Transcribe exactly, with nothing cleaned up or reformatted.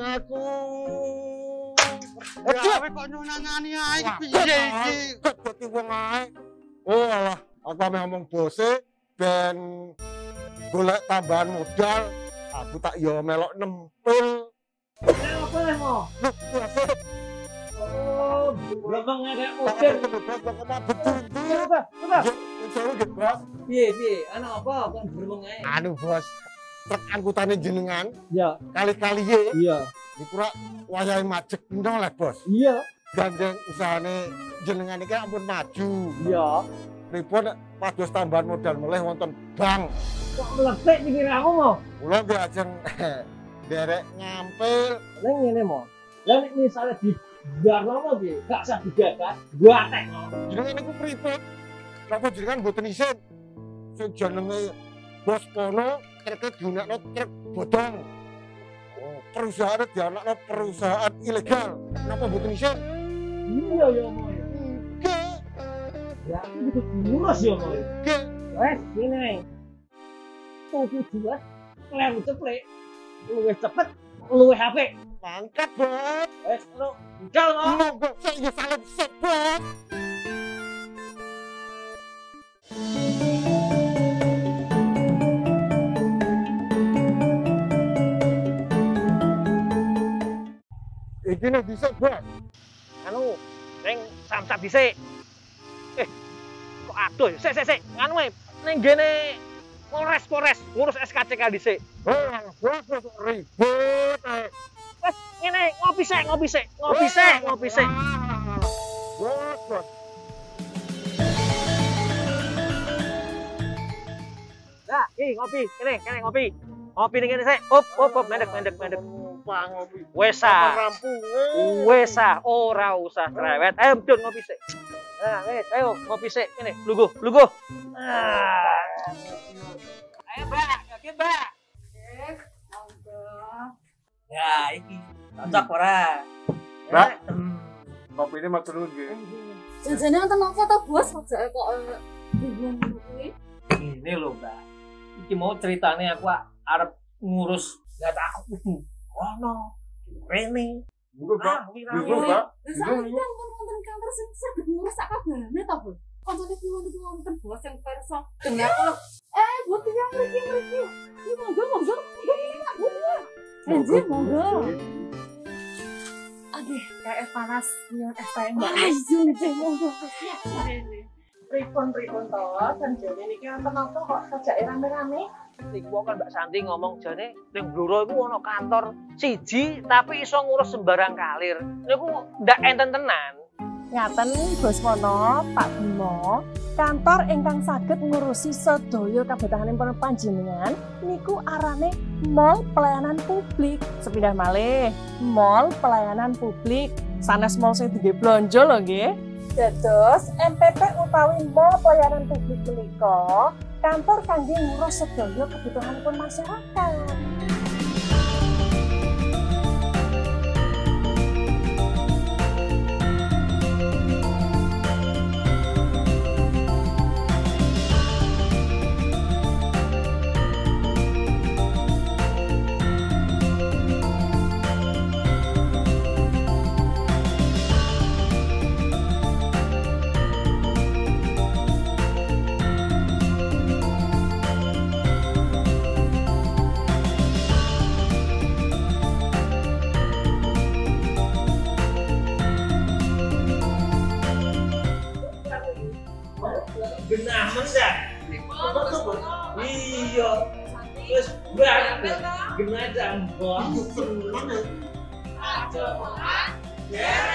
aku. Kowe kok nyunangani ae piye iki? Kok dadi wong ae. Oh alah, aku ame ngomong bose ben golek tambahan modal. Aku tak yo melok nempel. Eh, apa le mo? Loh, biasa. Oh, beremang ada order. Coba, coba. Sewu nggih, Bos. Piye, piye? Ana apa kok beremang ae? Anu, Bos. Truk angkutane jenengan Iya, kali-kali ye. iya. Dikura wayahe majek pindho le, Bos. Iya, Gandeng usahane jenengan iki ampun maju. iya. Pripun pados tambahan modal meleh wonten bank. Kok meletek pikir aku mo? Kula nggih ajeng derek ngampil. Lah ngene mo. Lah nek misale di barno piye? Gak usah digagas, gua atek mo. Jenengan niku pripun? Napa jenengan mboten isin? Sing jenenge Bos kono truk diunekno truk bodong. Oh, perusahaan dianakno perusahaan ilegal. Napa mboten isin? Iya ya mo. Nggih. Ya itu ngurus ya mo. Nggih. Wes ngene. Tuku dua, lem ceplek. Luwih cepet, luwih apik. Mangkat, Bos. Wes lu enggal mo. Monggo saya salam sik, Bos. Iki nek dhisik, Bos. Anu, ning samsat dhisik. Eh, kok adoh ya? Sik, sik, sik. Nganu ae, ning gene Polres, Polres, ngurus S K C K dhisik. Oh, Bos kok ribut ae. Wes, ngene, ngopi sik, ngopi sik, ngopi sik, ngopi sik. Bos, Bos. Lah, iki ngopi, kene, kene ngopi. Ngopi ning kene sik. Up, up, up, mendek, mendek, mendek. Numpang ngopi. Wes ah. Rampunge. Wes ah, ora usah cerewet. Ayo, Dun, ngopi sik. Nah, wes, ayo ngopi sik. Kene, luguh, luguh. Ah. Ayo, Mbak, yakin, Mbak. Eh, monggo. Ya, iki cocok ora? Mbak. Hmm. Kopi ini matur nuwun nggih. Janjane wonten apa to, Bos? Kok kok bingung kuwi? Ini lho, Mbak. Iki mau ceritane aku arep ngurus data aku kudu ono rene. Monggo, Mbak. Ah, wira Monggo, wira. Mbak. Lah sampeyan kan wonten kantor sing saged ngurus sak kabehane to, Bu? Koncone ki wonten wonten Bos sing perso. Dene aku lho. Eh, Bu tiyang mriki-mriki. Iki monggo, monggo. Monggo. Enjing monggo. Aduh, kayak es panas, minum es teh mbak. Ayo, enjing monggo. Pripun-pripun to, sanjane niki wonten apa kok kejake rame-rame? Niku kan Mbak Santi ngomong jane ning Blora iku ana kantor siji tapi iso ngurus sembarang kalir. Niku ndak enten tenan. Ngaten Bos Wono, Pak Bimo, kantor ingkang saged ngurusi sedaya kabudayanipun panjenengan niku arane Mall Pelayanan Publik. Sepindah malih, Mall Pelayanan Publik. Sanes mall sing digawe blonjo lho nggih. Dados M P P utawi Mall Pelayanan Publik menika kantor kangge ngurus sedaya kebutuhanipun masyarakat. Genah mendak. Iya. Wis banget. Genah jambon. Aja, Pak.